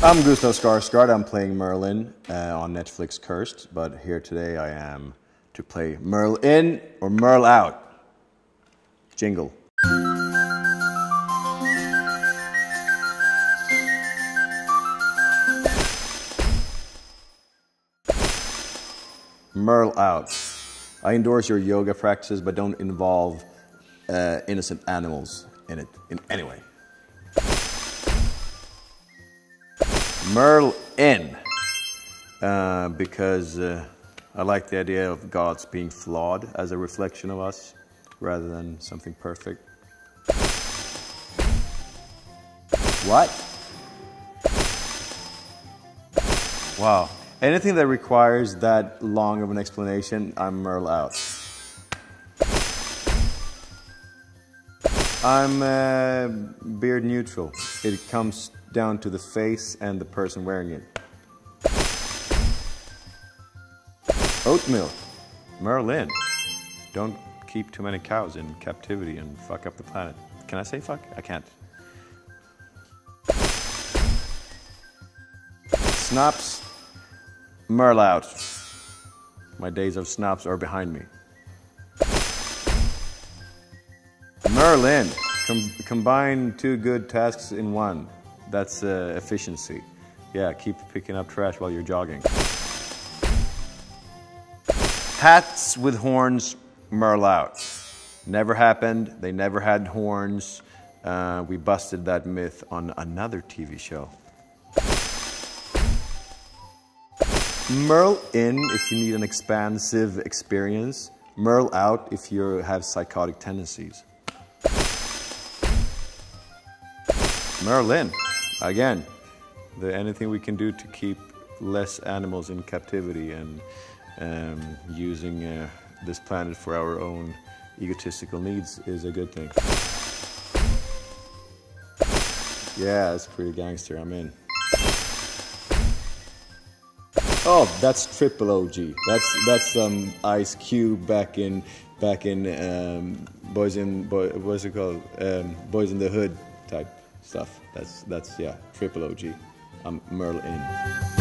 I'm Gustaf Skarsgård. I'm playing Merl-IN on Netflix Cursed, but here today I am to play Merl-IN or Merl-OUT. Jingle. Merl-OUT. I endorse your yoga practices, but don't involve innocent animals in it in any way. Merl-IN, because I like the idea of gods being flawed as a reflection of us, rather than something perfect. What? Wow. Anything that requires that long of an explanation, I'm Merl-OUT. I'm beard neutral. It comes down to the face and the person wearing it. Oatmeal. Merl-IN. Don't keep too many cows in captivity and fuck up the planet. Can I say fuck? I can't. Snaps. Merl-OUT. My days of snaps are behind me. Merl-IN. Combine two good tasks in one. That's efficiency. Yeah, keep picking up trash while you're jogging. Hats with horns, Merl-OUT. Never happened. They never had horns. We busted that myth on another TV show. Merl-IN if you need an expansive experience. Merl-OUT if you have psychotic tendencies. Merl-IN. Again, anything we can do to keep less animals in captivity and using this planet for our own egotistical needs is a good thing. Yeah, it's pretty gangster. I'm in. Oh, that's triple OG. That's Ice Cube back in what's it called? Boys in the Hood type stuff. That's yeah, triple OG. I'm Merl-IN.